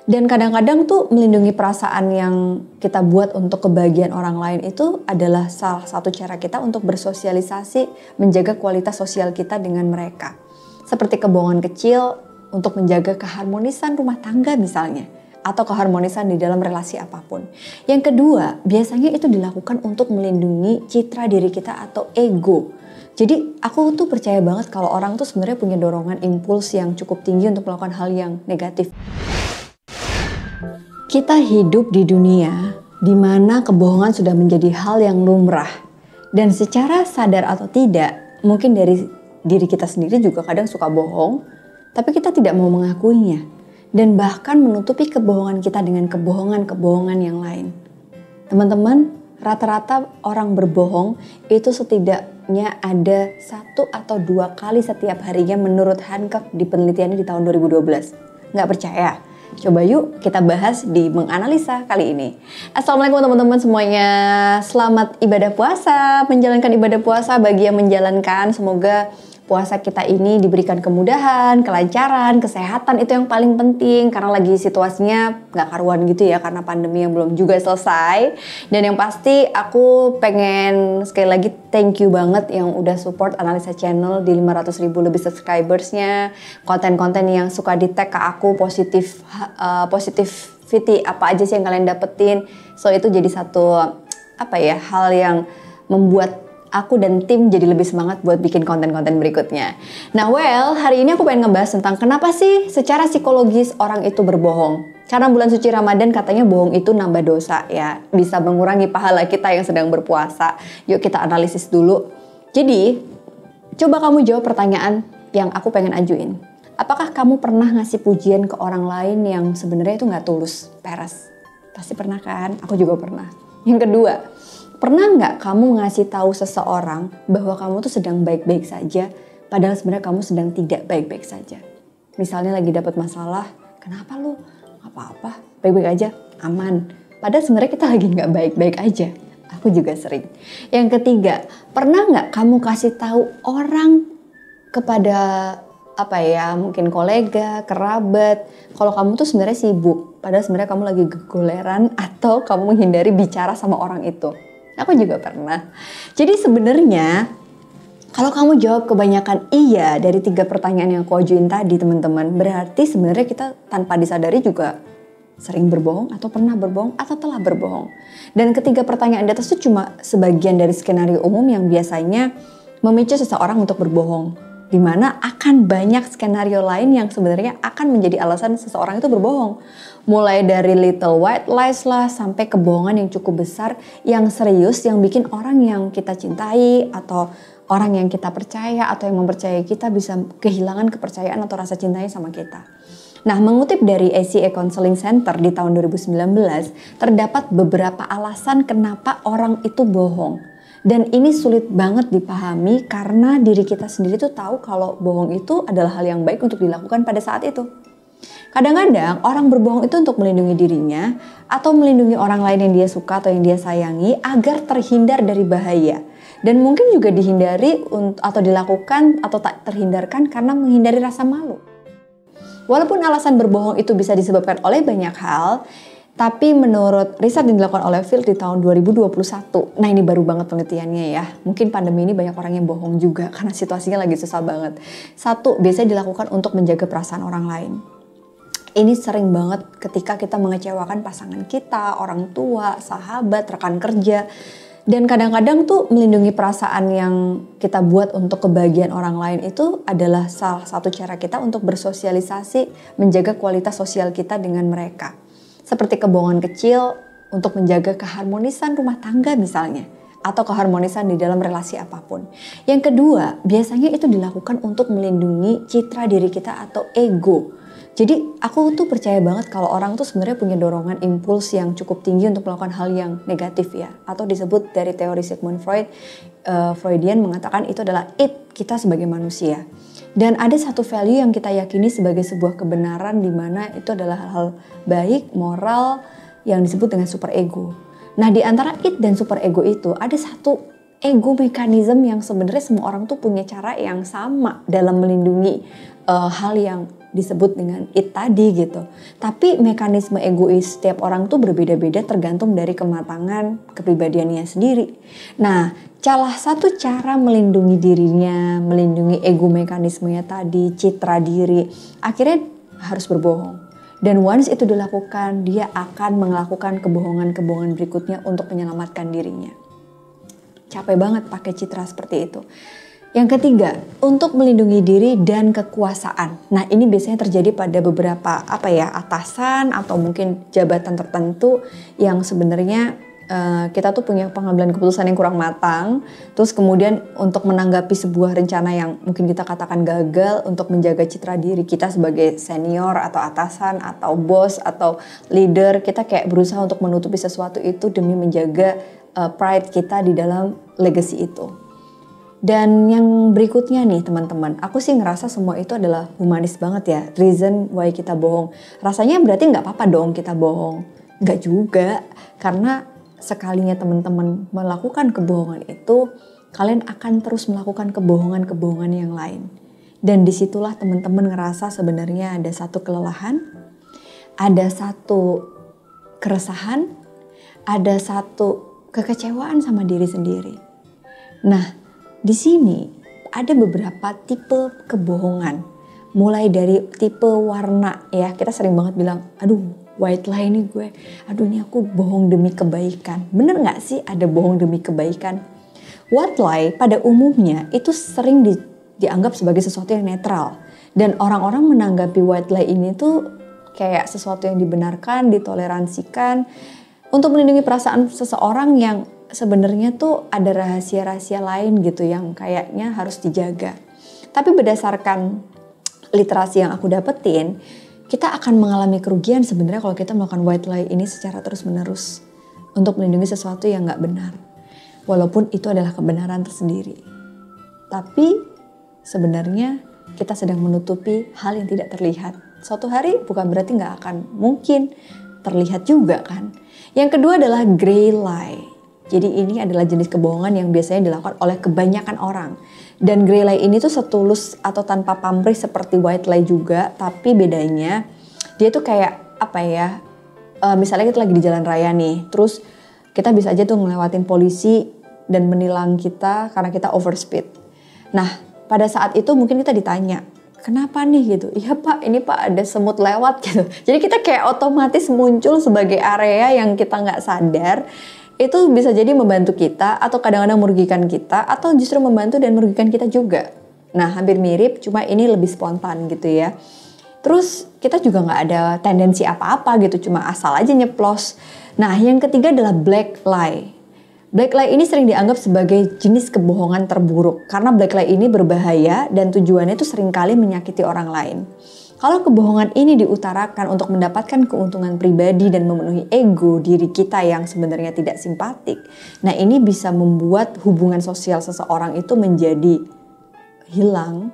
Dan kadang-kadang tuh melindungi perasaan yang kita buat untuk kebahagiaan orang lain itu adalah salah satu cara kita untuk bersosialisasi, menjaga kualitas sosial kita dengan mereka. Seperti kebohongan kecil untuk menjaga keharmonisan rumah tangga misalnya, atau keharmonisan di dalam relasi apapun. Yang kedua, biasanya itu dilakukan untuk melindungi citra diri kita atau ego. Jadi aku tuh percaya banget kalau orang tuh sebenarnya punya dorongan impuls yang cukup tinggi untuk melakukan hal yang negatif. Kita hidup di dunia di mana kebohongan sudah menjadi hal yang lumrah. Dan secara sadar atau tidak, mungkin dari diri kita sendiri juga kadang suka bohong, tapi kita tidak mau mengakuinya. Dan bahkan menutupi kebohongan kita dengan kebohongan-kebohongan yang lain. Teman-teman, rata-rata orang berbohong itu setidaknya ada 1 atau 2 kali setiap harinya menurut Hancock di penelitiannya di tahun 2012. Nggak percaya? Coba yuk kita bahas di Menganalisa kali ini. Assalamualaikum teman-teman semuanya. Selamat ibadah puasa, menjalankan ibadah puasa bagi yang menjalankan. Semoga puasa kita ini diberikan kemudahan, kelancaran, kesehatan, itu yang paling penting. Karena lagi situasinya gak karuan gitu ya, karena pandemi yang belum juga selesai. Dan yang pasti aku pengen sekali lagi thank you banget yang udah support Analisa Channel di 500.000 lebih subscribersnya. Konten-konten yang suka di tag ke aku, positivity apa aja sih yang kalian dapetin. So itu jadi satu hal yang membuat aku dan tim jadi lebih semangat buat bikin konten-konten berikutnya. Nah hari ini aku pengen ngebahas tentang kenapa sih secara psikologis orang itu berbohong. Karena bulan suci Ramadan katanya bohong itu nambah dosa ya. Bisa mengurangi pahala kita yang sedang berpuasa. Yuk kita analisis dulu. Jadi coba kamu jawab pertanyaan yang aku pengen ajuin. Apakah kamu pernah ngasih pujian ke orang lain yang sebenarnya itu gak tulus, peres? Pasti pernah kan? Aku juga pernah. Yang kedua, pernah nggak kamu ngasih tahu seseorang bahwa kamu tuh sedang baik-baik saja, padahal sebenarnya kamu sedang tidak baik-baik saja? Misalnya lagi dapat masalah, kenapa lu? Nggak apa-apa, baik-baik aja, aman. Padahal sebenarnya kita lagi nggak baik-baik aja. Aku juga sering. Yang ketiga, pernah nggak kamu kasih tahu orang kepada mungkin kolega, kerabat, kalau kamu tuh sebenarnya sibuk, padahal sebenarnya kamu lagi gegoleran atau kamu menghindari bicara sama orang itu? Aku juga pernah. Jadi sebenarnya kalau kamu jawab kebanyakan iya dari 3 pertanyaan yang aku ajuin tadi teman-teman, berarti sebenarnya kita tanpa disadari juga sering berbohong atau pernah berbohong atau telah berbohong. Dan ketiga pertanyaan di atas itu cuma sebagian dari skenario umum yang biasanya memicu seseorang untuk berbohong. Dimana akan banyak skenario lain yang sebenarnya akan menjadi alasan seseorang itu berbohong. Mulai dari little white lies lah sampai kebohongan yang cukup besar, yang serius, yang bikin orang yang kita cintai atau orang yang kita percaya atau yang mempercayai kita bisa kehilangan kepercayaan atau rasa cintanya sama kita. Nah, mengutip dari ACA Counseling Center di tahun 2019, terdapat beberapa alasan kenapa orang itu bohong. Dan ini sulit banget dipahami karena diri kita sendiri tuh tahu kalau bohong itu adalah hal yang baik untuk dilakukan pada saat itu. Kadang-kadang orang berbohong itu untuk melindungi dirinya atau melindungi orang lain yang dia suka atau yang dia sayangi agar terhindar dari bahaya. Dan mungkin juga dihindari atau dilakukan atau tak terhindarkan karena menghindari rasa malu. Walaupun alasan berbohong itu bisa disebabkan oleh banyak hal, tapi menurut riset yang dilakukan oleh Phil di tahun 2021, nah ini baru banget penelitiannya ya. Mungkin pandemi ini banyak orang yang bohong juga karena situasinya lagi susah banget. 1, biasanya dilakukan untuk menjaga perasaan orang lain. Ini sering banget ketika kita mengecewakan pasangan kita, orang tua, sahabat, rekan kerja. Dan kadang-kadang tuh melindungi perasaan yang kita buat untuk kebahagiaan orang lain itu adalah salah satu cara kita untuk bersosialisasi, menjaga kualitas sosial kita dengan mereka. Seperti kebohongan kecil untuk menjaga keharmonisan rumah tangga misalnya, atau keharmonisan di dalam relasi apapun. Yang kedua, biasanya itu dilakukan untuk melindungi citra diri kita atau ego. Jadi aku tuh percaya banget kalau orang tuh sebenarnya punya dorongan impuls yang cukup tinggi untuk melakukan hal yang negatif ya. Atau disebut dari teori Sigmund Freud, Freudian mengatakan itu adalah id kita sebagai manusia. Dan ada satu value yang kita yakini sebagai sebuah kebenaran di mana itu adalah hal-hal baik, moral yang disebut dengan super ego. Nah, di antara id dan super ego itu ada satu ego mekanisme yang sebenarnya semua orang tuh punya cara yang sama dalam melindungi hal yang disebut dengan it tadi gitu. Tapi mekanisme egois setiap orang tuh berbeda-beda tergantung dari kematangan kepribadiannya sendiri. Nah, salah satu cara melindungi dirinya, melindungi ego mekanismenya tadi, citra diri, akhirnya harus berbohong. Dan once itu dilakukan, dia akan melakukan kebohongan-kebohongan berikutnya untuk menyelamatkan dirinya. Capek banget pakai citra seperti itu. Yang ketiga, untuk melindungi diri dan kekuasaan. Nah, ini biasanya terjadi pada beberapa atasan atau mungkin jabatan tertentu yang sebenarnya kita tuh punya pengambilan keputusan yang kurang matang. Terus kemudian untuk menanggapi sebuah rencana yang mungkin kita katakan gagal, untuk menjaga citra diri kita sebagai senior atau atasan atau bos atau leader, kita kayak berusaha untuk menutupi sesuatu itu demi menjaga pride kita di dalam legacy itu. Dan yang berikutnya nih teman-teman, aku sih ngerasa semua itu adalah humanis banget ya, reason why kita bohong. Rasanya berarti nggak apa-apa dong kita bohong. Nggak juga, karena sekalinya teman-teman melakukan kebohongan itu, kalian akan terus melakukan kebohongan-kebohongan yang lain. Dan disitulah teman-teman ngerasa sebenarnya ada satu kelelahan, ada satu keresahan, ada satu kekecewaan sama diri sendiri. Nah, di sini ada beberapa tipe kebohongan. Mulai dari tipe warna ya, kita sering banget bilang, aduh white lie nih gue, aduh ini aku bohong demi kebaikan. Bener gak sih ada bohong demi kebaikan? White lie pada umumnya itu sering dianggap sebagai sesuatu yang netral. Dan orang-orang menanggapi white lie ini tuh kayak sesuatu yang dibenarkan, ditoleransikan untuk melindungi perasaan seseorang yang sebenarnya tuh ada rahasia-rahasia lain gitu yang kayaknya harus dijaga. Tapi berdasarkan literasi yang aku dapetin, kita akan mengalami kerugian sebenarnya kalau kita melakukan white lie ini secara terus-menerus untuk melindungi sesuatu yang nggak benar. Walaupun itu adalah kebenaran tersendiri. Tapi sebenarnya kita sedang menutupi hal yang tidak terlihat. Suatu hari bukan berarti nggak akan mungkin terlihat juga kan. Yang kedua adalah gray lie. Jadi ini adalah jenis kebohongan yang biasanya dilakukan oleh kebanyakan orang. Dan gray lie ini tuh setulus atau tanpa pamrih seperti white lie juga, tapi bedanya dia tuh kayak misalnya kita lagi di jalan raya nih, terus kita bisa aja tuh ngelewatin polisi dan menilang kita karena kita overspeed. Nah, pada saat itu mungkin kita ditanya, kenapa nih gitu? Iya pak, ini pak ada semut lewat gitu. Jadi kita kayak otomatis muncul sebagai area yang kita nggak sadar. Itu bisa jadi membantu kita atau kadang-kadang merugikan kita atau justru membantu dan merugikan kita juga. Nah, hampir mirip, cuma ini lebih spontan gitu ya. Terus kita juga nggak ada tendensi apa-apa gitu, cuma asal aja nyeplos. Nah, yang ketiga adalah black lie. Black lie ini sering dianggap sebagai jenis kebohongan terburuk karena black lie ini berbahaya dan tujuannya itu seringkali menyakiti orang lain. Kalau kebohongan ini diutarakan untuk mendapatkan keuntungan pribadi dan memenuhi ego diri kita yang sebenarnya tidak simpatik, nah ini bisa membuat hubungan sosial seseorang itu menjadi hilang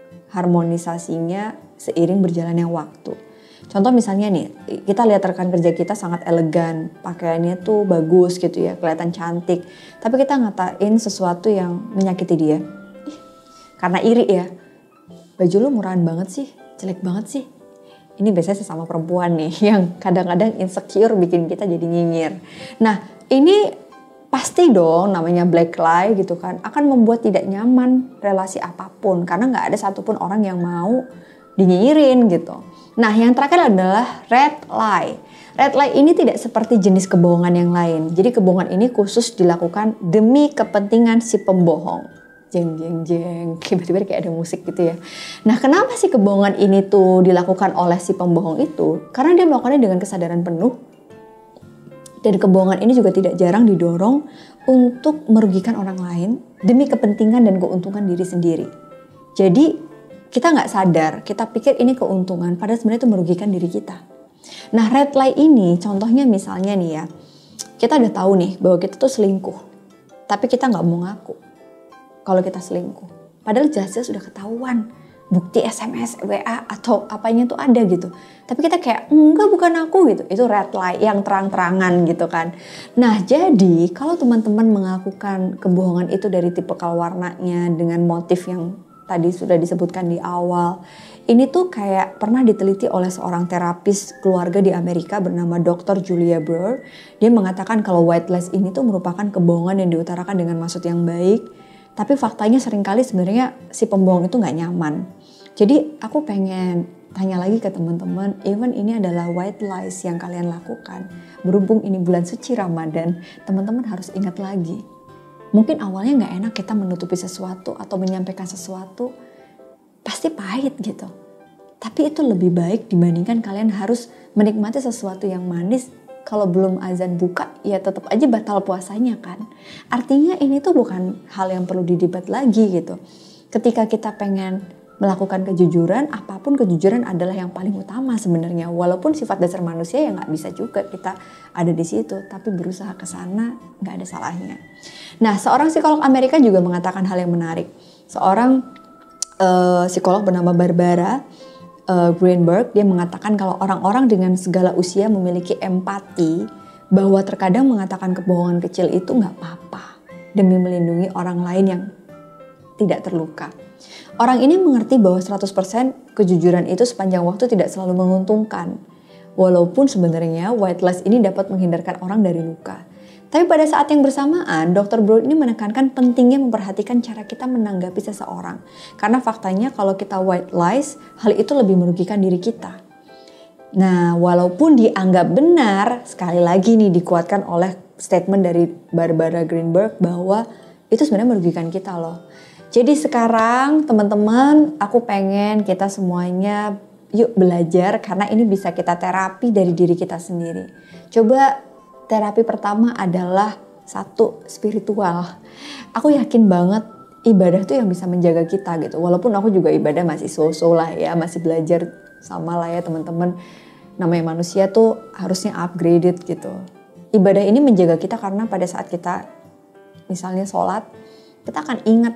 harmonisasinya seiring berjalannya waktu. Contoh misalnya nih, kita lihat rekan kerja kita sangat elegan, pakaiannya tuh bagus gitu ya, kelihatan cantik, tapi kita ngatain sesuatu yang menyakiti dia. Karena iri ya, baju lu murahan banget sih, jelek banget sih. Ini biasanya sesama perempuan nih yang kadang-kadang insecure bikin kita jadi nyinyir. Nah ini pasti dong namanya black lie gitu kan, akan membuat tidak nyaman relasi apapun karena nggak ada satupun orang yang mau dinyinyirin gitu. Nah yang terakhir adalah red lie. Red lie ini tidak seperti jenis kebohongan yang lain. Jadi kebohongan ini khusus dilakukan demi kepentingan si pembohong. Jeng jeng jeng, tiba-tiba kayak ada musik gitu ya. Nah kenapa sih kebohongan ini tuh dilakukan oleh si pembohong itu? Karena dia melakukannya dengan kesadaran penuh. Dan kebohongan ini juga tidak jarang didorong untuk merugikan orang lain demi kepentingan dan keuntungan diri sendiri. Jadi kita nggak sadar, kita pikir ini keuntungan, padahal sebenarnya itu merugikan diri kita. Nah red lie ini contohnya misalnya nih ya, kita udah tahu nih bahwa kita tuh selingkuh, tapi kita nggak mau ngaku kalau kita selingkuh. Padahal jelas-jelas sudah ketahuan bukti SMS, WA atau apanya tuh ada gitu. Tapi kita kayak enggak, bukan aku gitu. Itu red light yang terang-terangan gitu kan. Nah jadi kalau teman-teman melakukan kebohongan itu dari tipikal warnanya dengan motif yang tadi sudah disebutkan di awal. Ini tuh kayak pernah diteliti oleh seorang terapis keluarga di Amerika bernama Dr. Julia Brewer. Dia mengatakan kalau white lies ini tuh merupakan kebohongan yang diutarakan dengan maksud yang baik. Tapi faktanya seringkali sebenarnya si pembohong itu nggak nyaman. Jadi aku pengen tanya lagi ke teman-teman, even ini adalah white lies yang kalian lakukan. Berhubung ini bulan suci Ramadan, teman-teman harus ingat lagi. Mungkin awalnya nggak enak kita menutupi sesuatu atau menyampaikan sesuatu, pasti pahit gitu. Tapi itu lebih baik dibandingkan kalian harus menikmati sesuatu yang manis. Kalau belum azan buka ya tetap aja batal puasanya kan. Artinya ini tuh bukan hal yang perlu didebat lagi gitu. Ketika kita pengen melakukan kejujuran, apapun kejujuran adalah yang paling utama sebenarnya. Walaupun sifat dasar manusia ya nggak bisa juga kita ada di situ, tapi berusaha ke sana nggak ada salahnya. Nah, seorang psikolog Amerika juga mengatakan hal yang menarik. Seorang psikolog bernama Barbara Greenberg, dia mengatakan kalau orang-orang dengan segala usia memiliki empati bahwa terkadang mengatakan kebohongan kecil itu nggak apa-apa demi melindungi orang lain yang tidak terluka. Orang ini mengerti bahwa 100% kejujuran itu sepanjang waktu tidak selalu menguntungkan. Walaupun sebenarnya white lies ini dapat menghindarkan orang dari luka. Tapi pada saat yang bersamaan, Dr. Broad ini menekankan pentingnya memperhatikan cara kita menanggapi seseorang. Karena faktanya kalau kita white lies, hal itu lebih merugikan diri kita. Nah, walaupun dianggap benar, sekali lagi nih dikuatkan oleh statement dari Barbara Greenberg bahwa itu sebenarnya merugikan kita loh. Jadi sekarang teman-teman, aku pengen kita semuanya yuk belajar karena ini bisa kita terapi dari diri kita sendiri. Coba terapi pertama adalah satu, spiritual. Aku yakin banget ibadah tuh yang bisa menjaga kita gitu. Walaupun aku juga ibadah masih so-so lah ya, masih belajar sama lah ya teman-teman. Namanya manusia tuh harusnya upgraded gitu. Ibadah ini menjaga kita karena pada saat kita misalnya sholat, kita akan ingat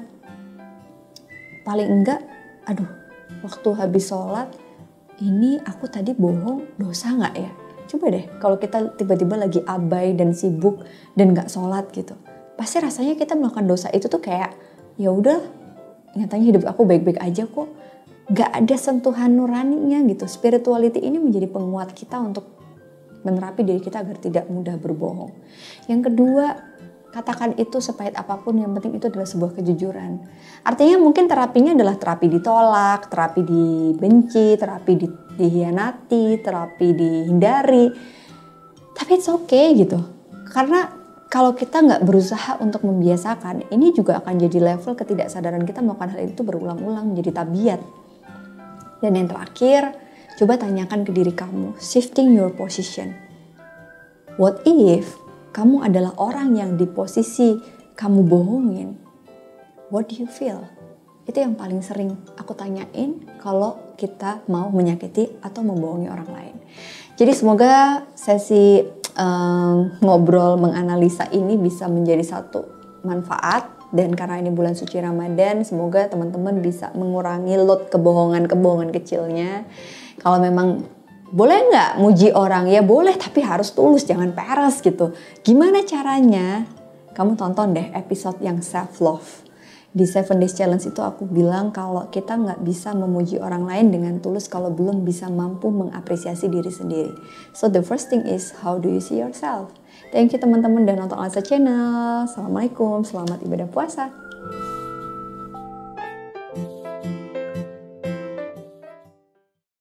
paling enggak, aduh waktu habis sholat ini aku tadi bohong, dosa nggak ya? Coba deh kalau kita tiba-tiba lagi abai dan sibuk dan gak sholat gitu. Pasti rasanya kita melakukan dosa itu tuh kayak ya udah nyatanya hidup aku baik-baik aja kok. Gak ada sentuhan nuraninya gitu. Spirituality ini menjadi penguat kita untuk menerapi diri kita agar tidak mudah berbohong. Yang kedua, katakan itu sepahit apapun, yang penting itu adalah sebuah kejujuran. Artinya mungkin terapinya adalah terapi ditolak, terapi dibenci, terapi dihianati, terapi dihindari. Tapi it's okay gitu. Karena kalau kita nggak berusaha untuk membiasakan, ini juga akan jadi level ketidaksadaran kita melakukan hal itu berulang-ulang menjadi tabiat. Dan yang terakhir, coba tanyakan ke diri kamu, shifting your position. What if kamu adalah orang yang di posisi kamu bohongin? What do you feel? Itu yang paling sering aku tanyain kalau kita mau menyakiti atau membohongi orang lain. Jadi semoga sesi ngobrol menganalisa ini bisa menjadi satu manfaat. Dan karena ini bulan suci Ramadan, semoga teman-teman bisa mengurangi load kebohongan-kebohongan kecilnya. Kalau memang boleh nggak muji orang? Ya boleh, tapi harus tulus, jangan peres gitu. Gimana caranya? Kamu tonton deh episode yang self-love. Di 7 Days Challenge itu aku bilang kalau kita nggak bisa memuji orang lain dengan tulus kalau belum bisa mampu mengapresiasi diri sendiri. So the first thing is, how do you see yourself? Thank you teman-teman udah nonton Alsa Channel. Assalamualaikum, selamat ibadah puasa.